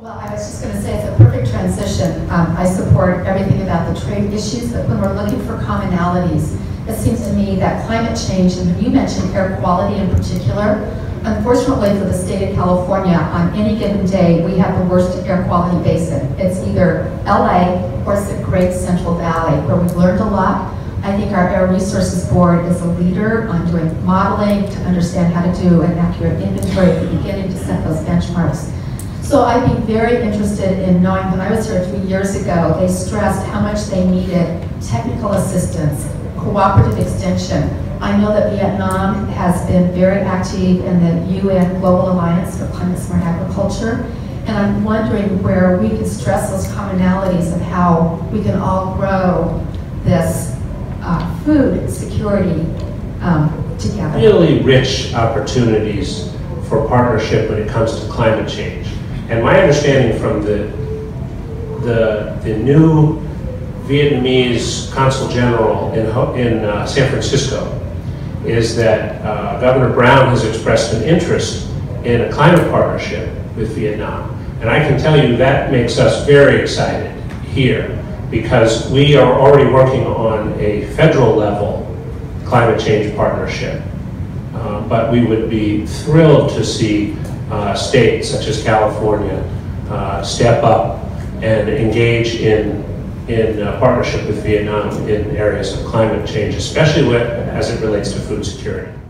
Well, I was just going to say it's a perfect transition. I support everything about the trade issues, but when we're looking for commonalities, it seems to me that climate change, and when you mentioned air quality in particular, unfortunately for the state of California, on any given day, we have the worst air quality basin. It's either LA or it's the Great Central Valley, where we've learned a lot. I think our Air Resources Board is a leader on doing modeling to understand how to do an accurate inventory at the beginning to set those benchmarks. So I'd be very interested in knowing, when I was here 3 years ago, they stressed how much they needed technical assistance, cooperative extension. I know that Vietnam has been very active in the UN Global Alliance for Climate Smart Agriculture, and I'm wondering where we can stress those commonalities of how we can all grow this food security together. Really rich opportunities for partnership when it comes to climate change. And my understanding from the new Vietnamese Consul General in San Francisco is that Governor Brown has expressed an interest in a climate partnership with Vietnam. And I can tell you that makes us very excited here, because we are already working on a federal level climate change partnership. But we would be thrilled to see states such as California step up and engage in partnership with Vietnam in areas of climate change, especially as it relates to food security.